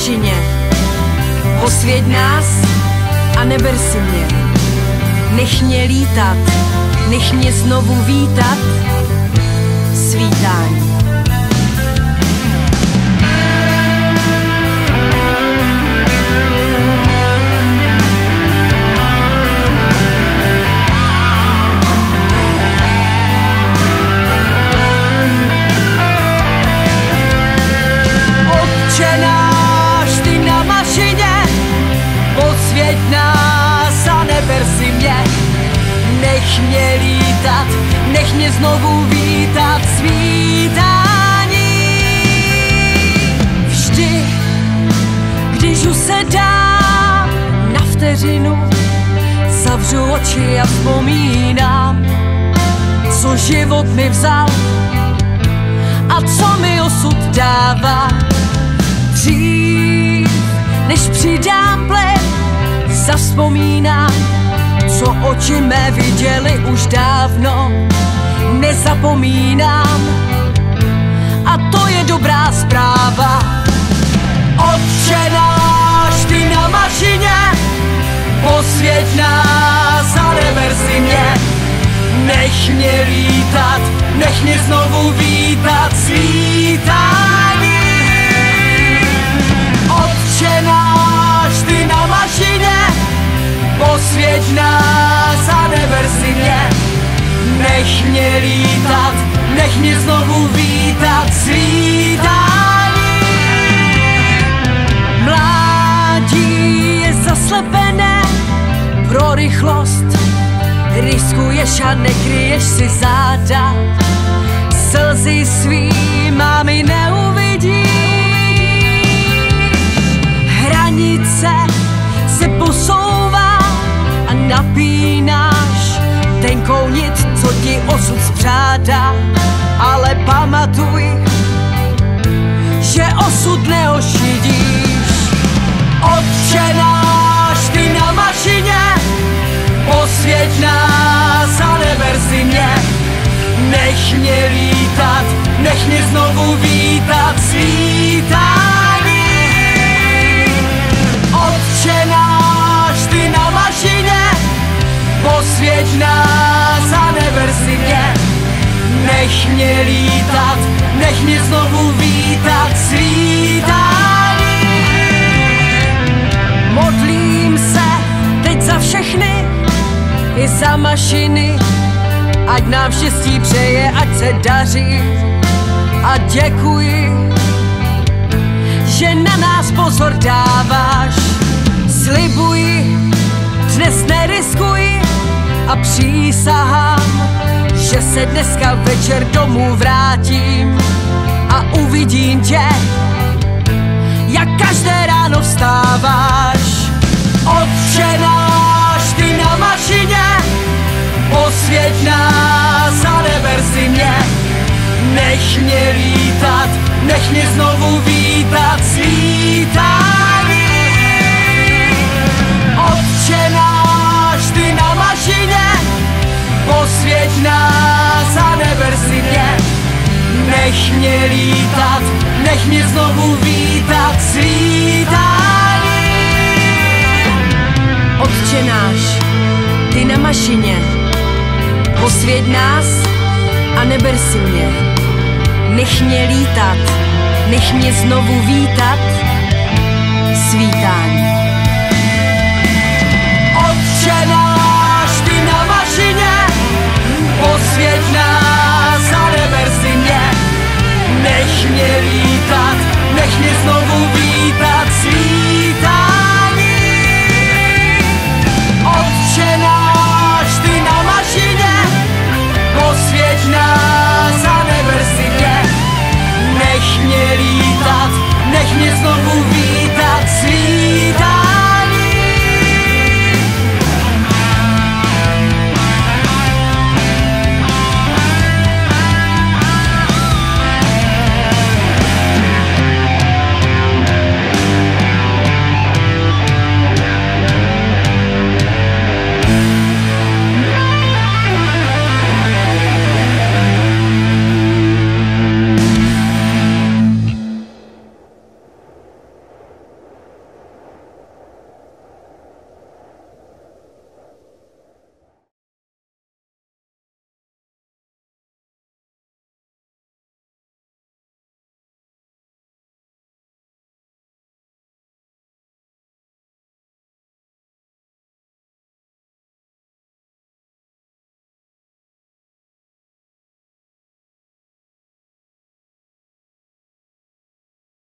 mašině, posvěť nás a neber si mě. Nech mě lítat, nech mě znovu vítat, svítání. Otče náš, ty na mašině, posvěť nás a neber si mě. Nech mě lítat, nech mě znovu vítat, svítání. Vždy, když usedám na vteřinu, zavřu oči a vzpomínám, co život mi vzal a co mi osud dává. Dřív, než přidám plyn, zavzpomínám, co oči mé viděli už dávno. Nezapomínám a to je dobrá zpráva. Otče náš, ty na mašině, posvěť nás a neber si mě. Nech mě lítat, nech mě znovu vítat, svítání. Otče náš, ty na mašině, posvěť nás a neber si mě. Nech mě lítat, nech mě znovu vítat, svítání. Mládí je zaslepené pro rychlost, riskuješ a nekryješ si záda. Slzy svý mámy neuvidíš, hranice se posouvá a napínáš tenkou nit, co ti osud spřádá. Ale pamatuj, že osud neošidíš. Otče náš, ty na mašině, posvěť nás a neber si mě. Nech mě lítat, nech mě znovu vítat, svítání. Otče náš, ty na mašině, posvěť nás a neber si mě. Nech mě lítat, nech mě znovu vítat, svítání. Modlím se teď za všechny i za mašiny, ať nám štěstí přeje, ať se daří. A děkuji, že na nás pozor dáváš. Slibuji, dnes neriskuji a přísahám, že se dneska večer domů vrátím a uvidím tě, jak každé ráno vstáváš. Otče náš, ty na mašině, posvěť nás a neber si mě. Nech mě lítat, nech mě znovu vítat, svítání. Otče náš, ty na mašině, posvěť nás a neber si mě. Nech mě lítat, nech mě znovu vítat, svítání. Otče náš, ty na mašině, posvěť nás a neber si mě. Nech mě lítat, nech mě znovu vítat, svítání. Otče náš,